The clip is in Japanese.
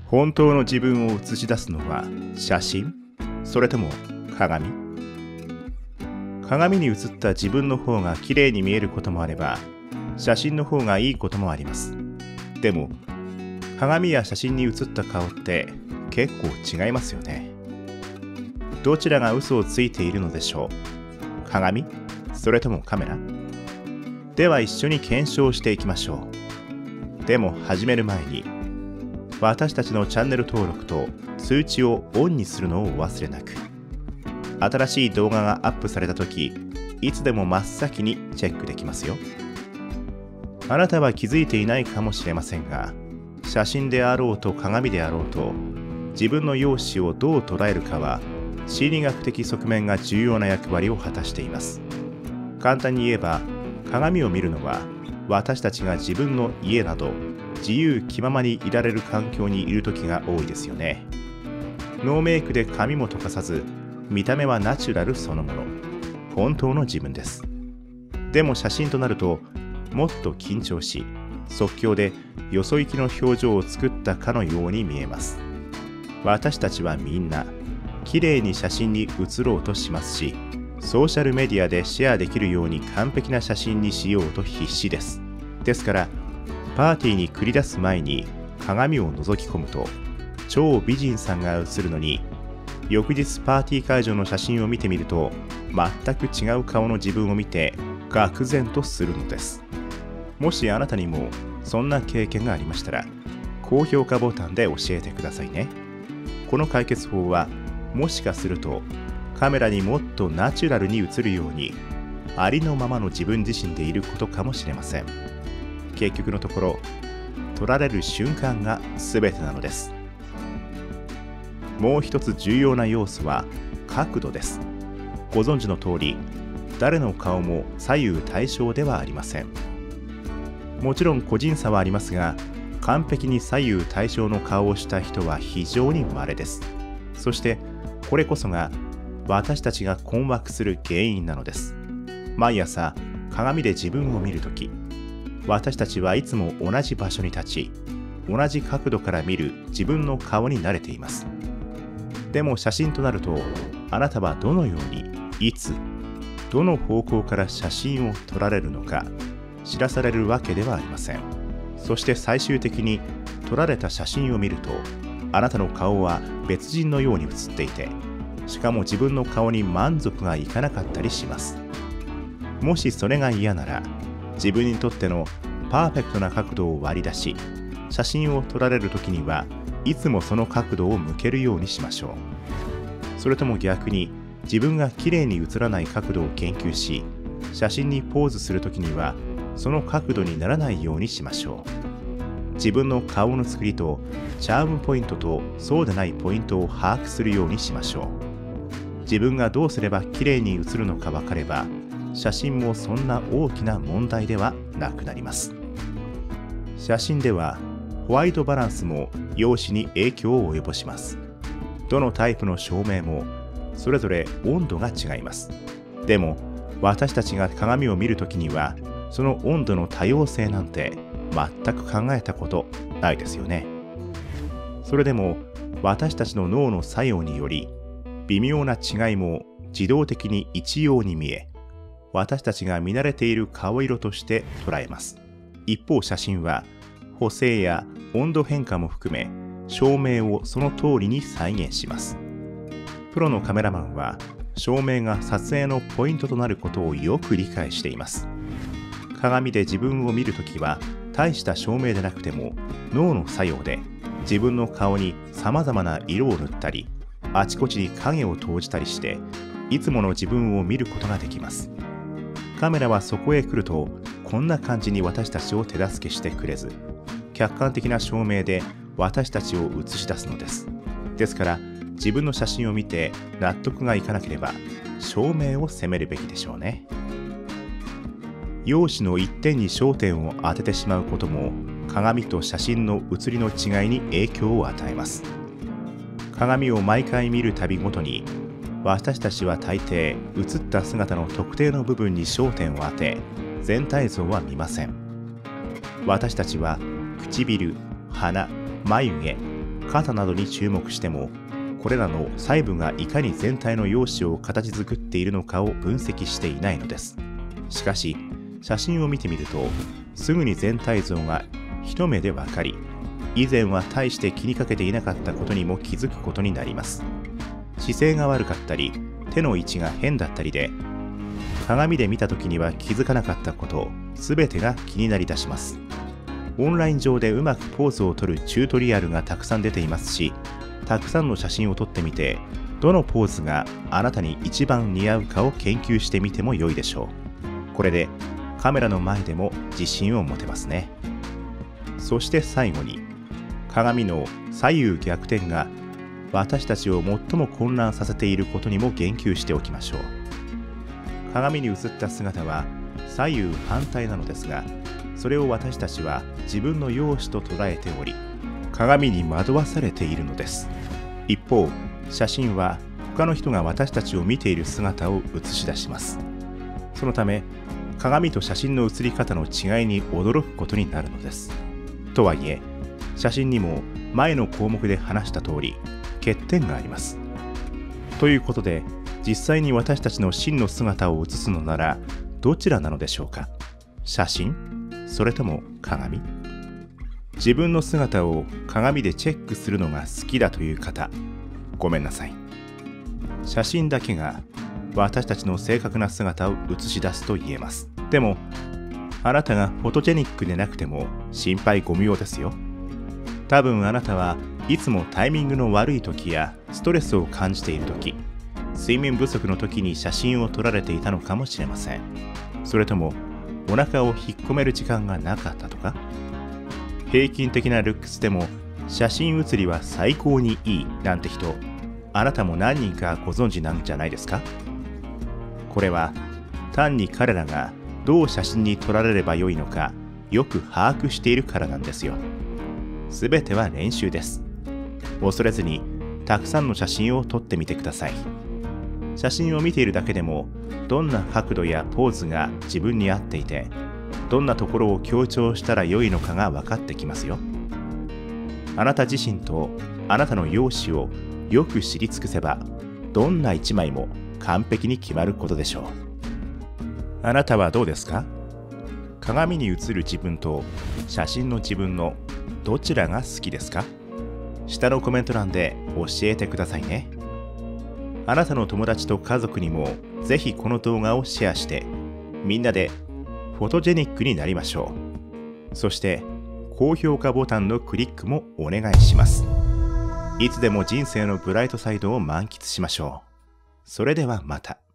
本当の自分を映し出すのは写真？それとも鏡？鏡に映った自分の方が綺麗に見えることもあれば、写真の方がいいこともあります。でも、鏡や写真に写った顔って結構違いますよね。どちらが嘘をついているのでしょう？鏡？それともカメラ？では一緒に検証していきましょう。でも始める前に、私たちのチャンネル登録と通知をオンにするのをお忘れなく。新しい動画がアップされたとき、いつでも真っ先にチェックできますよ。あなたは気づいていないかもしれませんが、写真であろうと鏡であろうと、自分の容姿をどう捉えるかは、心理学的側面が重要な役割を果たしています。簡単に言えば、鏡を見るのは、私たちが自分の家など、自由気ままにいられる環境にいる時が多いですよね。ノーメイクで髪も溶かさず、見た目はナチュラルそのもの。本当の自分です。でも写真となると、もっと緊張し、即興でよそ行きの表情を作ったかのように見えます。私たちはみんな、綺麗に写真に写ろうとしますし、ソーシャルメディアでシェアできるように完璧な写真にしようと必死です。ですから、パーティーに繰り出す前に鏡を覗き込むと、超美人さんが写るのに、翌日パーティー会場の写真を見てみると、全く違う顔の自分を見て愕然とするのです。もしあなたにもそんな経験がありましたら、高評価ボタンで教えてくださいね。この解決法は、もしかするとカメラにもっとナチュラルに映るように、ありのままの自分自身でいることかもしれません。結局のところ、撮られる瞬間が全てなのです。もう一つ重要な要素は角度です。ご存知の通り、誰の顔も左右対称ではありません。もちろん個人差はありますが、完璧に左右対称の顔をした人は非常に稀です。そしてこれこそが私たちが困惑する原因なのです。毎朝鏡で自分を見るとき、私たちはいつも同じ場所に立ち、同じ角度から見る自分の顔に慣れています。でも写真となると、あなたはどのように、いつ、どの方向から写真を撮られるのか知らされるわけではありません。そして最終的に撮られた写真を見ると、あなたの顔は別人のように写っていて、しかも自分の顔に満足がいかなかったりします。もしそれが嫌なら、自分にとってのパーフェクトな角度を割り出し、写真を撮られるときにはいつもその角度を向けるようにしましょう。それとも逆に自分が綺麗に写らない角度を研究し、写真にポーズするときにはその角度にならないようにしましょう。自分の顔の作りとチャームポイントとそうでないポイントを把握するようにしましょう。自分がどうすれば綺麗に写るのか分かれば、写真もそんな大きな問題ではなくなります。写真ではホワイトバランスも容姿に影響を及ぼします。どのタイプの照明もそれぞれ温度が違います。でも私たちが鏡を見るときには、その温度の多様性なんて全く考えたことないですよね。それでも私たちの脳の作用により、微妙な違いも自動的に一様に見え、私たちが見慣れている顔色として捉えます。一方写真は補正や温度変化も含め、照明をその通りに再現します。プロのカメラマンは照明が撮影のポイントとなることをよく理解しています。鏡で自分を見るときは大した照明でなくても、脳の作用で自分の顔に様々な色を塗ったり、あちこちに影を投じたりして、いつもの自分を見ることができます。カメラはそこへ来ると、こんな感じに私たちを手助けしてくれず、客観的な照明で私たちを映し出すのです。ですから、自分の写真を見て納得がいかなければ、照明を責めるべきでしょうね。容姿の一点に焦点を当ててしまうことも、鏡と写真の写りの違いに影響を与えます。鏡を毎回見るたびごとに、私たちは大抵写った姿の特定の部分に焦点を当て、全体像は見ません。私たちは唇、鼻、眉毛、 肩などに注目しても、これらの細部がいかに全体の容姿を形作っているのかを分析していないのです。しかし写真を見てみると、すぐに全体像が一目でわかり、以前は大して気にかけていなかったことにも気づくことになります。姿勢が悪かったり、手の位置が変だったりで、鏡で見た時には気づかなかったこと全てが気になりだします。オンライン上でうまくポーズを撮るチュートリアルがたくさん出ていますし、たくさんの写真を撮ってみて、どのポーズがあなたに一番似合うかを研究してみても良いでしょう。これでカメラの前でも自信を持てますね。そして最後に、鏡の左右逆転が私たちを最も混乱させていることにも言及しておきましょう。鏡に映った姿は左右反対なのですが、それを私たちは自分の容姿と捉えており、鏡に惑わされているのです。一方、写真は他の人が私たちを見ている姿を映し出します。そのため、鏡と写真の写り方の違いに驚くことになるのです。とはいえ、写真にも前の項目で話した通り、欠点があります。ということで、実際に私たちの真の姿を写すのならどちらなのでしょうか。写真？それとも鏡？自分の姿を鏡でチェックするのが好きだという方、ごめんなさい。写真だけが私たちの正確な姿を映し出すと言えます。でも、あなたがフォトジェニックでなくても心配ご無用ですよ。多分あなたはいつもタイミングの悪い時やストレスを感じている時、睡眠不足の時に写真を撮られていたのかもしれません。それともお腹を引っ込める時間がなかったとか。平均的なルックスでも写真写りは最高にいいなんて人、あなたも何人かご存知なんじゃないですか。これは単に彼らがどう写真に撮られればよいのかよく把握しているからなんですよ。すべては練習です。恐れずにたくさんの写真を撮ってみてください。写真を見ているだけでも、どんな角度やポーズが自分に合っていて、どんなところを強調したら良いのかが分かってきますよ。あなた自身とあなたの容姿をよく知り尽くせば、どんな一枚も完璧に決まることでしょう。あなたはどうですか？鏡に映る自分と写真の自分のどちらが好きですか？下のコメント欄で教えてくださいね。あなたの友達と家族にもぜひこの動画をシェアして、みんなでフォトジェニックになりましょう。そして高評価ボタンのクリックもお願いします。いつでも人生のブライトサイドを満喫しましょう。それではまた。